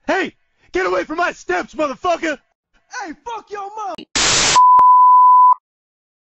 Hey, get away from my steps, motherfucker! Hey, fuck your mom!